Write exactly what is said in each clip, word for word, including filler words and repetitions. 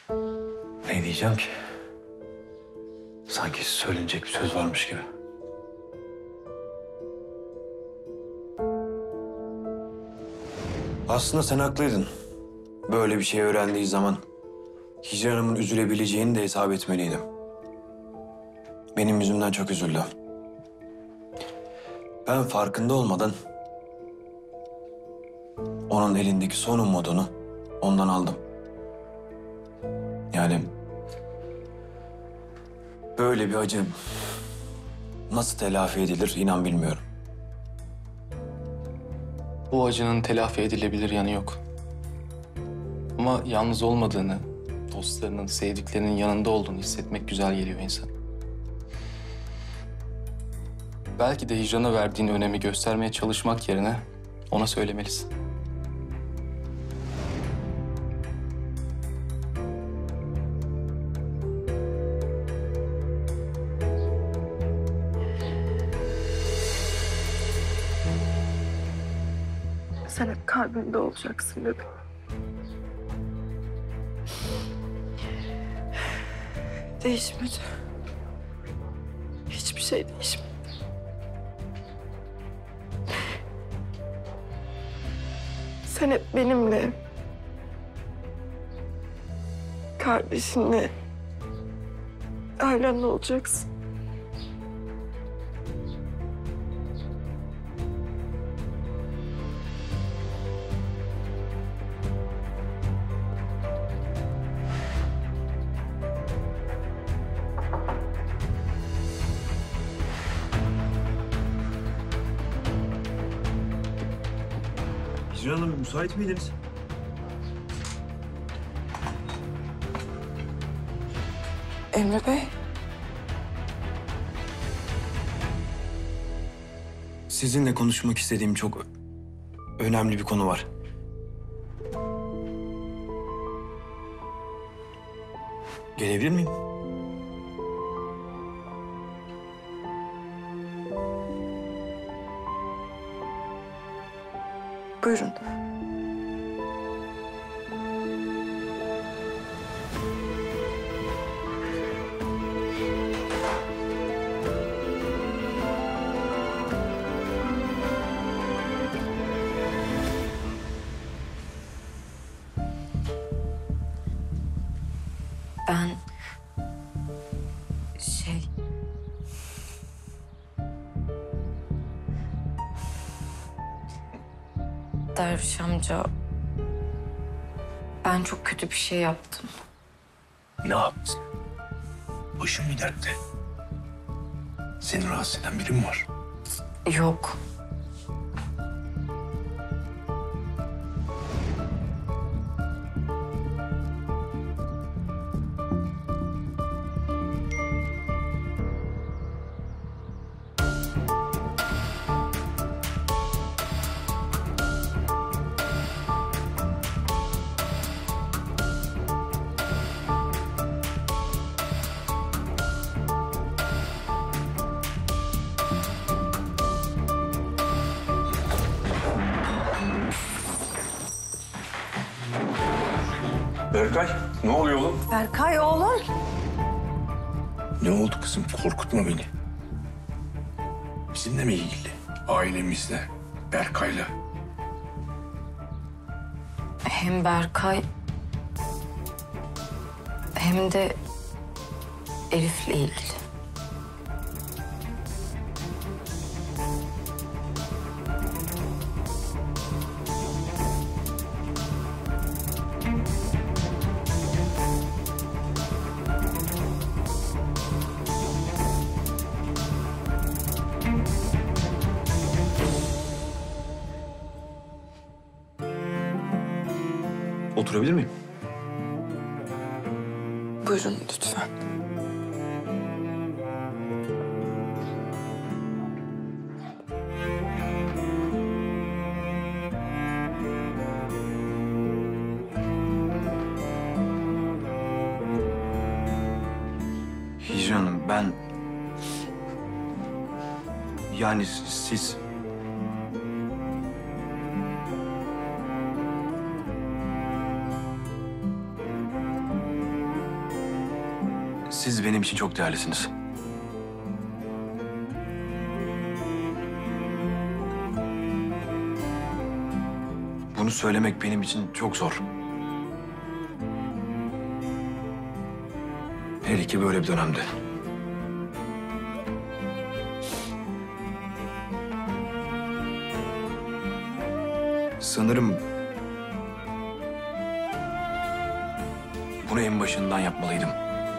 Ne diyeceğim ki? Sanki söylenecek bir söz varmış gibi. Aslında sen haklıydın. Böyle bir şey öğrendiği zaman Hicran Hanım'ın üzülebileceğini de hesap etmeliydim. Benim yüzümden çok üzüldü. Ben farkında olmadan onun elindeki son umudunu ondan aldım. Yani böyle bir acı nasıl telafi edilir inan bilmiyorum. Bu acının telafi edilebilir yanı yok. Ama yalnız olmadığını, dostlarının, sevdiklerinin yanında olduğunu hissetmek güzel geliyor insan. Belki de hicrana verdiğin önemi göstermeye çalışmak yerine ona söylemelisin. Sen hep kalbimde olacaksın bebeğim. Değişmedi. Hiçbir şey değişmedi. Sen hep benimle, kardeşinle, ailenle olacaksın. Hicran Hanım müsait miydiniz? Emre Bey. Sizinle konuşmak istediğim çok önemli bir konu var. Gelebilir miyim? Buyurun. Ben şey Derviş amca, ben çok kötü bir şey yaptım. Ne yaptın? Başın mı dertte? Seni rahatsız eden biri mi var? Yok. Berkay, ne oluyor oğlum? Berkay oğlum. Ne oldu kızım? Korkutma beni. Bizimle mi ilgili? Ailemizle, Berkay'la. Hem Berkay hem de Elif'le ilgili. Oturabilir miyim? Buyurun lütfen. Hicran Hanım ben... Yani siz... Siz benim için çok değerlisiniz. Bunu söylemek benim için çok zor. Hele ki böyle bir dönemde. Sanırım bunu en başından yapmalıydım.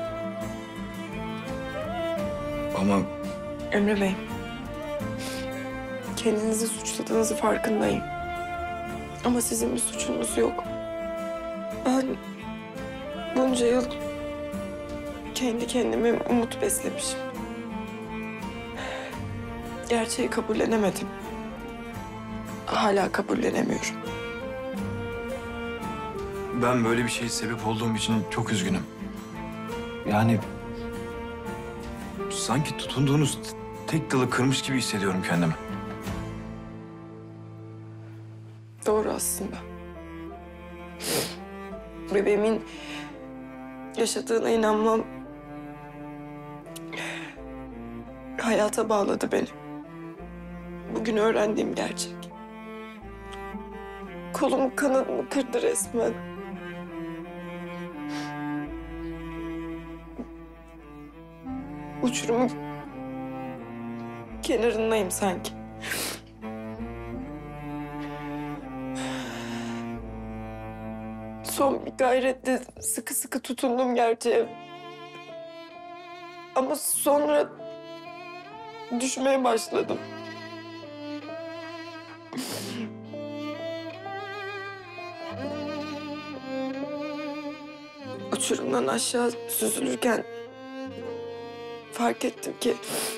Ama Emre Bey, kendinizi suçladığınızı farkındayım. Ama sizin bir suçunuz yok. Ben bunca yıl kendi kendime umut beslemişim. Gerçeği kabullenemedim. Hala kabullenemiyorum. ben böyle bir şeye sebep olduğum için çok üzgünüm. Yani sanki tutunduğunuz tek dalı kırmış gibi hissediyorum kendimi. Doğru aslında. Bebeğimin yaşadığına inanmam hayata bağladı beni. Bugün öğrendiğim gerçek. Kolumu kanadımı kırdı resmen. Uçurumun kenarındayım sanki. Son bir gayretle sıkı sıkı tutundum gerçeğe. Ama sonra düşmeye başladım. Uçurumdan aşağı süzülürken fark ettim ki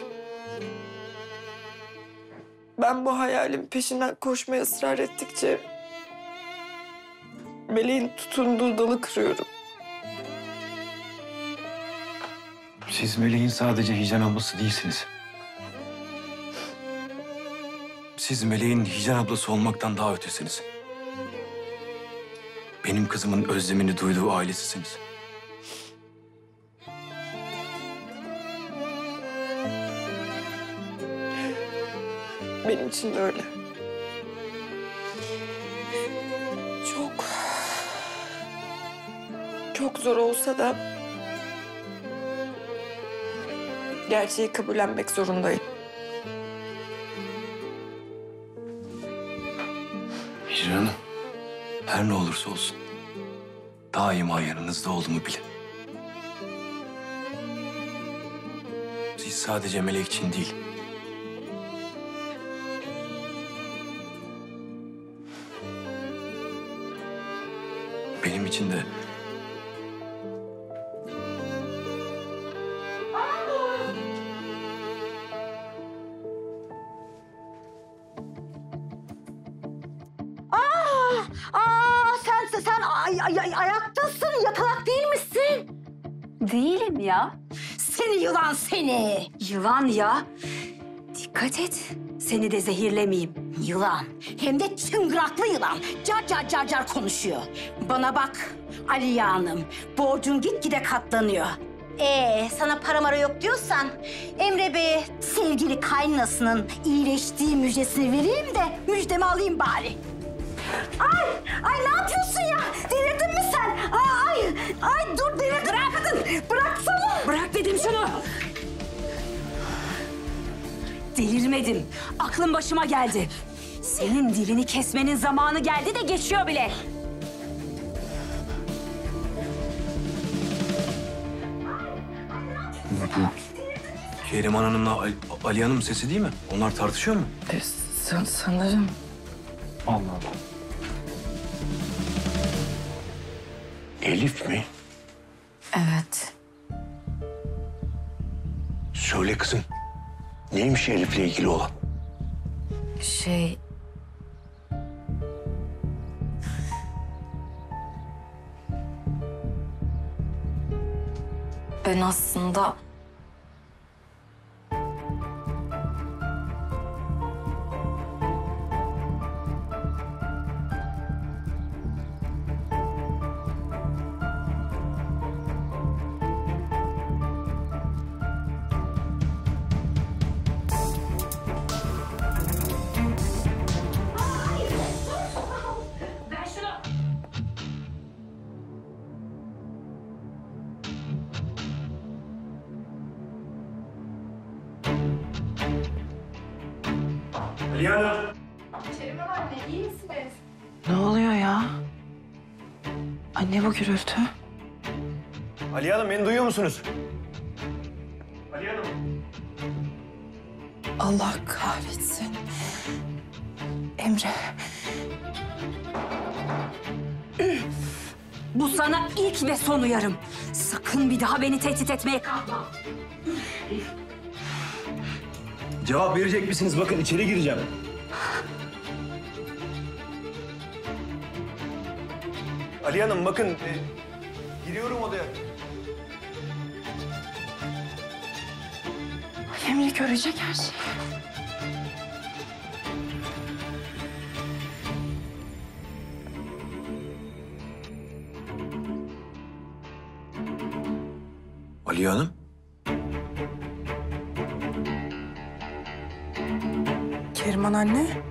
ben bu hayalin peşinden koşmaya ısrar ettikçe Meleğin tutunduğu dalı kırıyorum. Siz Meleğin sadece Hicran ablası değilsiniz. Siz Meleğin Hicran ablası olmaktan daha ötesiniz. Benim kızımın özlemini duyduğu ailesisiniz. Benim için de öyle. Çok... Çok zor olsa da... gerçeği kabullenmek zorundayım. Hicran Hanım, her ne olursa olsun daima yanınızda olduğumu bilin. Siz sadece Melek için değil, benim için de Aa, sen sen ay, ay, ay, ayaktasın, yatalak değil misin? Değilim ya. Seni yılan seni. Yılan ya. Dikkat et, seni de zehirlemeyeyim. Yılan, hem de çıngıraklı yılan. Car car car car konuşuyor. Bana bak Aliye Hanım, borcun gitgide katlanıyor. Ee, sana para mara yok diyorsan Emre Bey'e sevgili kaynanasının iyileştiği müjdesini vereyim de müjdemi alayım bari. Ay, ay ne yapıyorsun ya? Delirdin mi sen? Ay, ay, ay dur delirdin. Bırak kadın, bıraksana. Bırak dedim şunu. Delirmedim. Aklım başıma geldi. Senin dilini kesmenin zamanı geldi de geçiyor bile. bu Keriman Hanım'la Ali, Ali Hanım sesi değil mi? Onlar tartışıyor mu? E, san- sanırım. Allah Allah. Elif mi? Evet. Söyle kızım. Neymiş Elif'le ilgili olan? Şey... Ben aslında... Ali Hanım. Ne oluyor ya? Anne bu gürültü. Ali Hanım beni duyuyor musunuz? Ali Hanım. Allah kahretsin. Emre. Bu sana ilk ve son uyarım. Sakın bir daha beni tehdit etmeye kalkma. Cevap verecek misiniz? Bakın içeri gireceğim. Ali Hanım bakın. e, giriyorum odaya. Emre görecek her şeyi. Ali Hanım. Keriman anne.